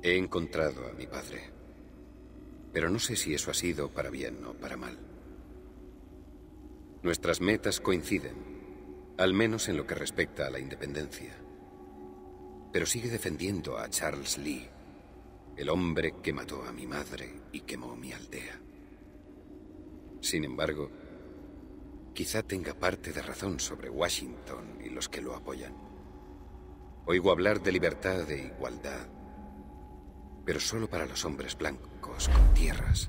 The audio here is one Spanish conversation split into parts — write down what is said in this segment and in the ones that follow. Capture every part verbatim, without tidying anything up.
He encontrado a mi padre, pero no sé si eso ha sido para bien o para mal. Nuestras metas coinciden, al menos en lo que respecta a la independencia. Pero sigue defendiendo a Charles Lee, el hombre que mató a mi madre y quemó mi aldea. Sin embargo, quizá tenga parte de razón sobre Washington y los que lo apoyan. Oigo hablar de libertad e igualdad, pero solo para los hombres blancos con tierras.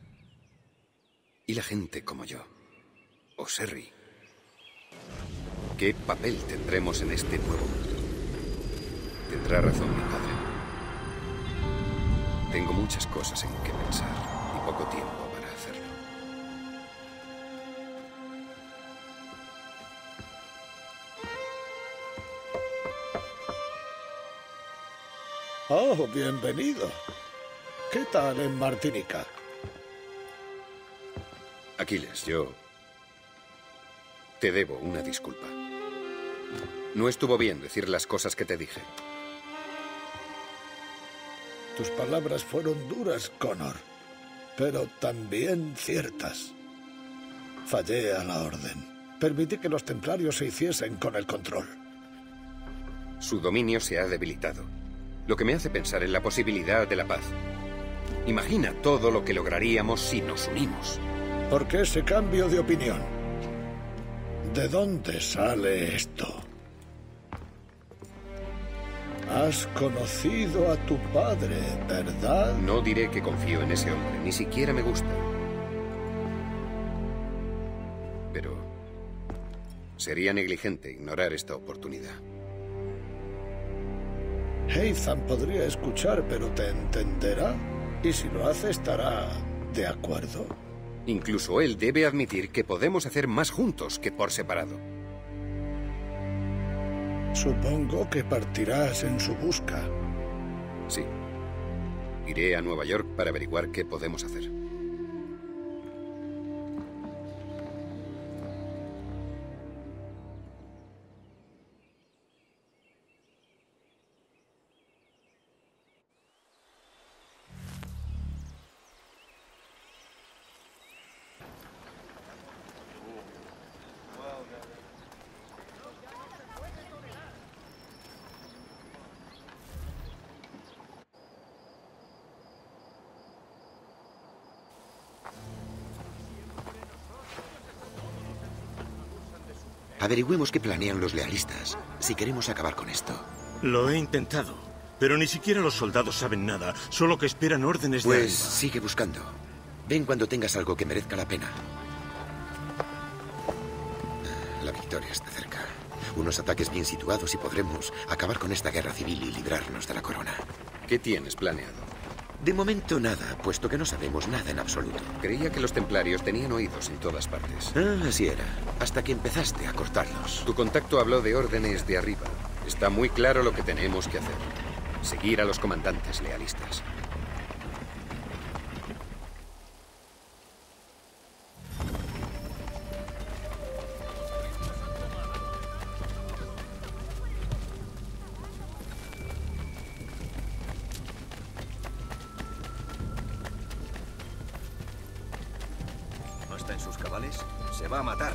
¿Y la gente como yo? ¿O Serry? ¿Qué papel tendremos en este nuevo mundo? Tendrá razón mi padre. Tengo muchas cosas en que pensar y poco tiempo para hacerlo. Oh, bienvenido. ¿Qué tal en Martinica? Aquiles, yo te debo una disculpa. No estuvo bien decir las cosas que te dije. Tus palabras fueron duras, Connor, pero también ciertas. Fallé a la orden. Permití que los templarios se hiciesen con el control. Su dominio se ha debilitado, lo que me hace pensar en la posibilidad de la paz. Imagina todo lo que lograríamos si nos unimos. ¿Por qué ese cambio de opinión? ¿De dónde sale esto? Has conocido a tu padre, ¿verdad? No diré que confío en ese hombre, ni siquiera me gusta. Pero sería negligente ignorar esta oportunidad. Haytham podría escuchar, pero ¿te entenderá? Y si lo hace, estará de acuerdo. Incluso él debe admitir que podemos hacer más juntos que por separado. Supongo que partirás en su busca. Sí. Iré a Nueva York para averiguar qué podemos hacer. Averigüemos qué planean los lealistas, si queremos acabar con esto. Lo he intentado, pero ni siquiera los soldados saben nada, solo que esperan órdenes de Pues arriba. sigue buscando. Ven cuando tengas algo que merezca la pena. La victoria está cerca. Unos ataques bien situados y podremos acabar con esta guerra civil y librarnos de la corona. ¿Qué tienes planeado? De momento nada, puesto que no sabemos nada en absoluto. Creía que los templarios tenían oídos en todas partes. Ah, así era, hasta que empezaste a cortarlos. Tu contacto habló de órdenes de arriba. Está muy claro lo que tenemos que hacer. Seguir a los comandantes lealistas. ¿No está en sus cabales? Se va a matar.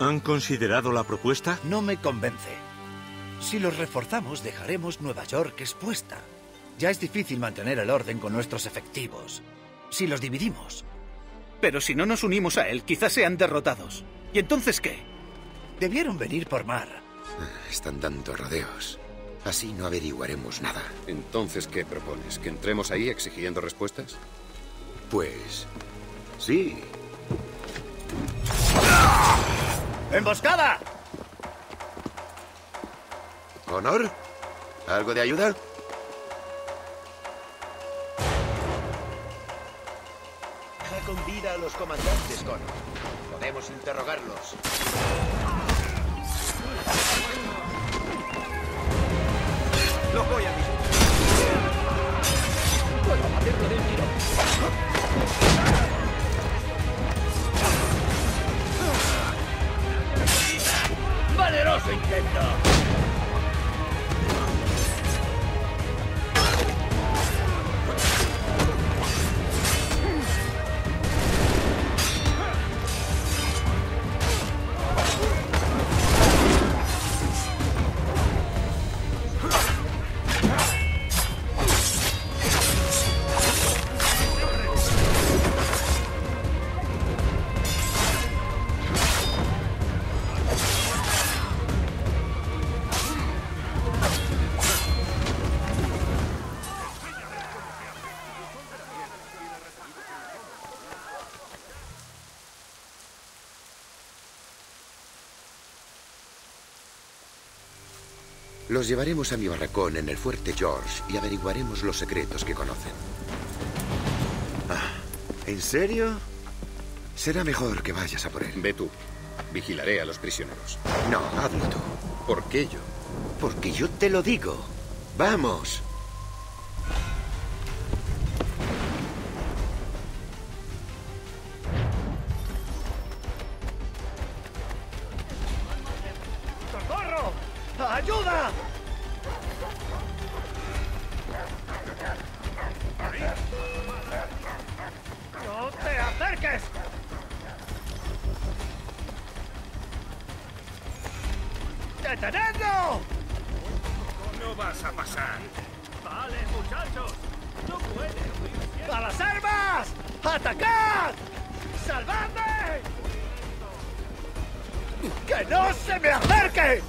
¿Han considerado la propuesta? No me convence. Si los reforzamos, dejaremos Nueva York expuesta. Ya es difícil mantener el orden con nuestros efectivos. Si los dividimos... Pero si no nos unimos a él, quizás sean derrotados. ¿Y entonces qué? Debieron venir por mar. Están dando rodeos. Así no averiguaremos nada. Entonces, ¿qué propones? ¿Que entremos ahí exigiendo respuestas? Pues... sí. ¡Emboscada! ¿Connor? ¿Algo de ayuda? Deja con vida a los comandantes, Connor. Podemos interrogarlos. Lo voy a mismo. Puedo hacerlo de un tiro. ¡Valeroso intento! Los llevaremos a mi barracón en el Fuerte George y averiguaremos los secretos que conocen. Ah, ¿en serio? Será mejor que vayas a por él. Ve tú. Vigilaré a los prisioneros. No, hazlo tú. ¿Por qué yo? Porque yo te lo digo. ¡Vamos! ¡Socorro! ¡Ayuda! ¡No te acerques! ¡Detenedlo! No vas a pasar. Vale, muchachos. No puede huir. ¡A las armas! ¡Atacad! ¡Salvadme! ¡Que no se me acerque!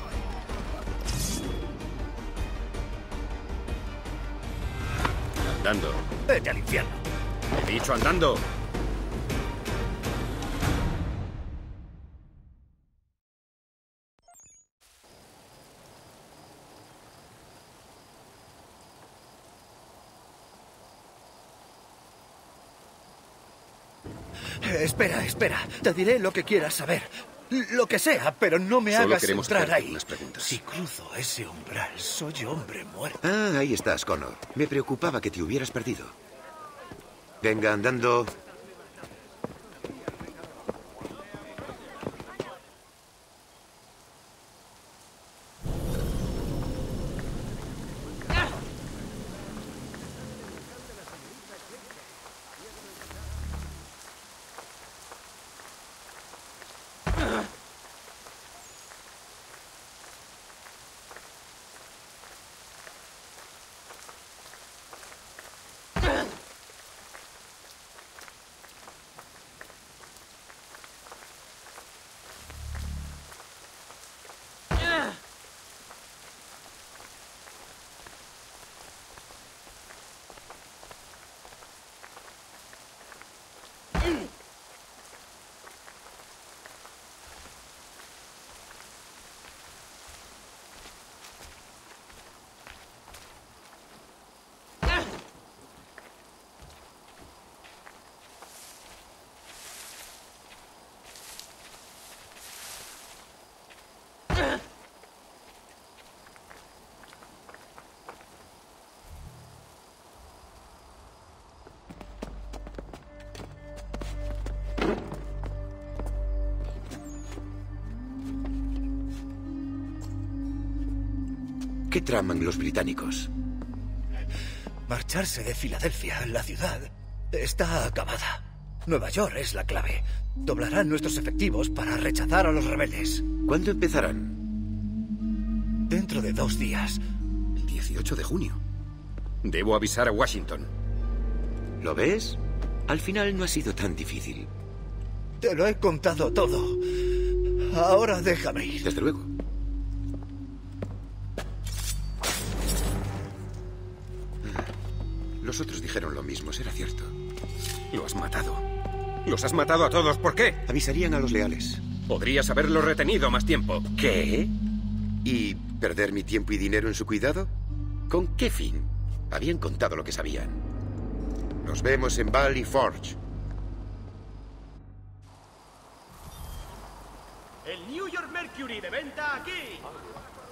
Andando. ¡Vete al infierno! He dicho andando. Espera, espera. Te diré lo que quieras saber. Lo que sea, pero no me Solo hagas queremos entrar hacerte ahí. unas preguntas. Si cruzo ese umbral, soy hombre muerto. Ah, ahí estás, Connor. Me preocupaba que te hubieras perdido. Venga, andando. ¿Qué traman los británicos? Marcharse de Filadelfia, la ciudad, está acabada. Nueva York es la clave. Doblarán nuestros efectivos para rechazar a los rebeldes. ¿Cuándo empezarán? Dentro de dos días. El dieciocho de junio. Debo avisar a Washington. ¿Lo ves? Al final no ha sido tan difícil. Te lo he contado todo. Ahora déjame ir. Desde luego. Los otros dijeron lo mismo, será cierto. Lo has matado. Los has matado a todos. ¿Por qué? Avisarían a los leales. Podrías haberlo retenido más tiempo. ¿Qué? ¿Y perder mi tiempo y dinero en su cuidado? ¿Con qué fin? Habían contado lo que sabían. Nos vemos en Valley Forge. El New York Mercury de venta aquí.